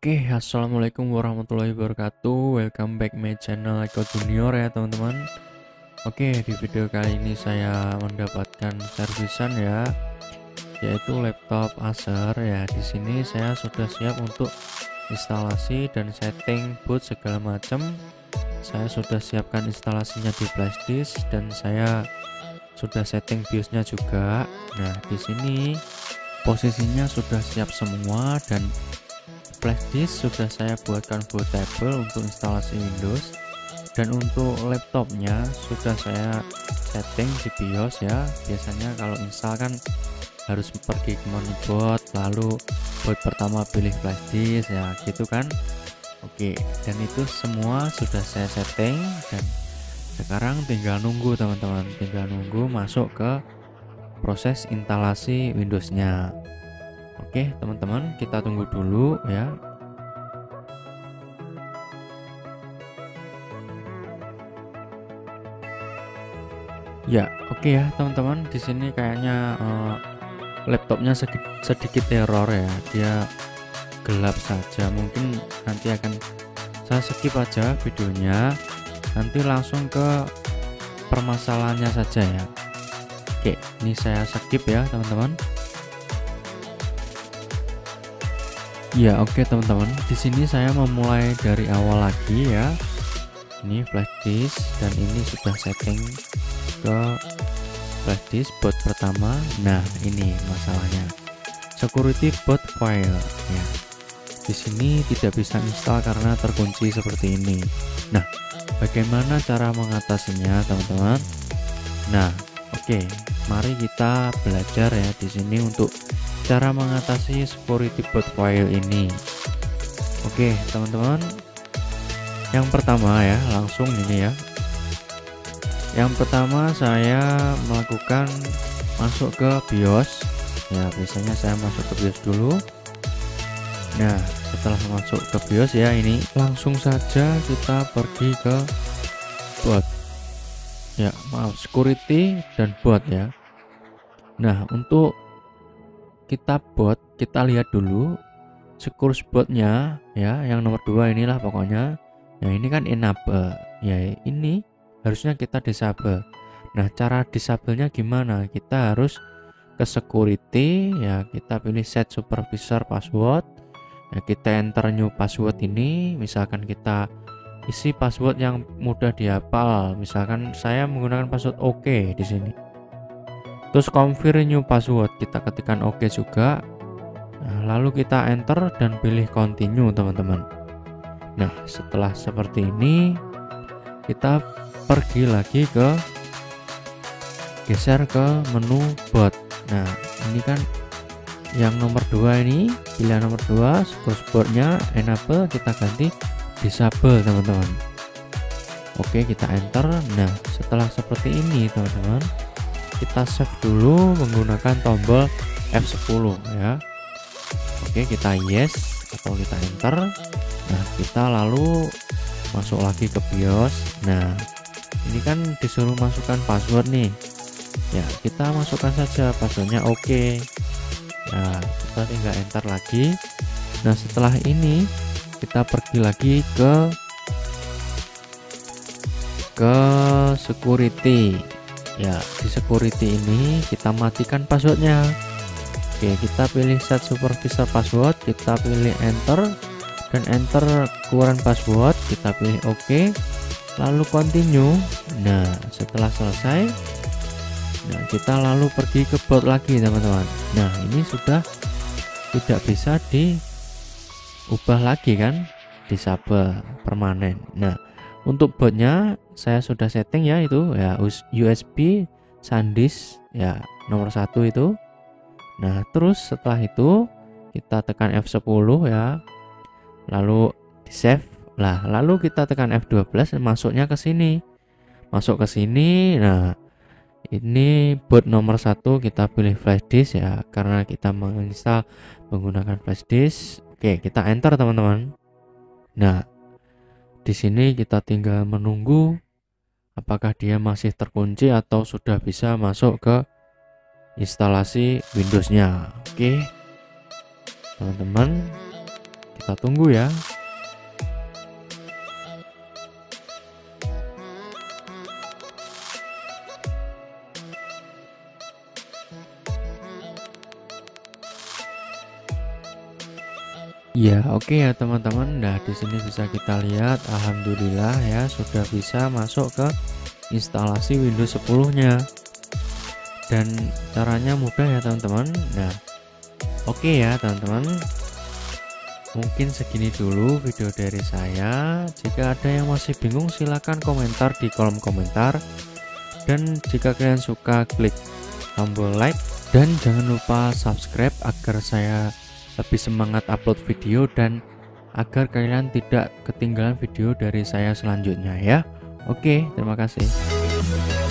Oke, assalamualaikum warahmatullahi wabarakatuh. Welcome back my channel Eko Junior ya teman-teman. Oke, di video kali ini saya mendapatkan servisan ya, yaitu laptop Acer ya. Di sini saya sudah siap untuk instalasi dan setting boot segala macam. Saya sudah siapkan instalasinya di flash disk dan saya sudah setting BIOSnya juga. Nah, di sini posisinya sudah siap semua dan flash disk sudah saya buatkan bootable untuk instalasi Windows, dan untuk laptopnya sudah saya setting di BIOS ya. Biasanya kalau install kan harus pergi ke menu boot, lalu boot pertama pilih flash disk ya gitu kan. Oke, dan itu semua sudah saya setting dan sekarang tinggal nunggu teman-teman, tinggal nunggu masuk ke proses instalasi Windowsnya. Oke teman-teman, kita tunggu dulu ya. Ya, oke ya teman-teman, di sini kayaknya laptopnya sedikit error ya, dia gelap saja. Mungkin nanti akan saya skip aja videonya, nanti langsung ke permasalahannya saja ya. Oke, ini saya skip ya teman-teman. Ya, oke teman-teman, di sini saya memulai dari awal lagi ya. Ini flash disk dan ini sudah setting ke flash disk boot pertama. Nah, ini masalahnya. Security boot file ya. Di sini tidak bisa install karena terkunci seperti ini. Nah, bagaimana cara mengatasinya, teman-teman? Nah, oke, mari kita belajar ya di sini untuk cara mengatasi security boot file ini. Oke, teman-teman. Yang pertama ya, langsung ini ya. Yang pertama saya melakukan masuk ke BIOS. Ya, biasanya saya masuk ke BIOS dulu. Nah, setelah masuk ke BIOS ya, ini langsung saja kita pergi ke boot. Ya, maaf, security dan boot ya. Nah, untuk kita boot, kita lihat dulu secure bootnya ya, yang nomor 2 inilah pokoknya. Ya, ini kan enable. Ya, ini harusnya kita disable. Nah, cara disable-nya gimana? Kita harus ke security ya, kita pilih set supervisor password. Ya, kita enter new password ini, misalkan kita isi password yang mudah dihafal. Misalkan saya menggunakan password OK di sini. Terus confirm new password, kita ketikkan OK juga. Nah, lalu kita enter dan pilih continue, teman-teman. Nah, setelah seperti ini kita pergi lagi ke geser ke menu boot. Nah, ini kan yang nomor 2 ini, pilihan nomor 2 secure bootnya enable, kita ganti disable, teman-teman. Oke, kita enter. Nah, setelah seperti ini teman-teman, kita save dulu menggunakan tombol F10 ya. Oke, kita yes atau kita enter. Nah, kita lalu masuk lagi ke BIOS. Nah, ini kan disuruh masukkan password nih ya, kita masukkan saja passwordnya oke. Nah, kita tinggal enter lagi. Nah, setelah ini kita pergi lagi ke security ya. Di security ini kita matikan passwordnya. Oke, kita pilih set supervisor password, kita pilih enter dan enter keluaran password, kita pilih OK, lalu continue. Nah, setelah selesai, nah kita lalu pergi ke boot lagi, teman-teman. Nah, ini sudah tidak bisa diubah lagi kan, disable permanen. Nah, untuk bootnya saya sudah setting ya, itu ya USB SanDisk ya, nomor 1 itu. Nah, terus setelah itu kita tekan F10 ya, lalu di save lah, lalu kita tekan F12, masuknya ke sini, masuk ke sini. Nah, ini boot nomor 1 kita pilih flash disk ya, karena kita menginstal menggunakan flash disk. Oke, kita enter, teman-teman. Nah, di sini kita tinggal menunggu apakah dia masih terkunci atau sudah bisa masuk ke instalasi Windows-nya. Oke teman-teman, Kita tunggu ya. Ya, oke ya teman-teman. Nah, di sini bisa kita lihat alhamdulillah ya sudah bisa masuk ke instalasi Windows 10-nya. Dan caranya mudah ya teman-teman. Nah, oke ya teman-teman. Mungkin segini dulu video dari saya. Jika ada yang masih bingung silahkan komentar di kolom komentar. Dan jika kalian suka klik tombol like dan jangan lupa subscribe agar saya lebih semangat upload video dan agar kalian tidak ketinggalan video dari saya selanjutnya ya. Oke, terima kasih.